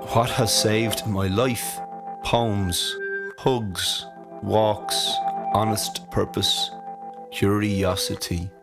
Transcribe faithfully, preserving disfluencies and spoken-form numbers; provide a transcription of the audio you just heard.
What has saved my life? Poems, hugs, walks, honest purpose, curiosity.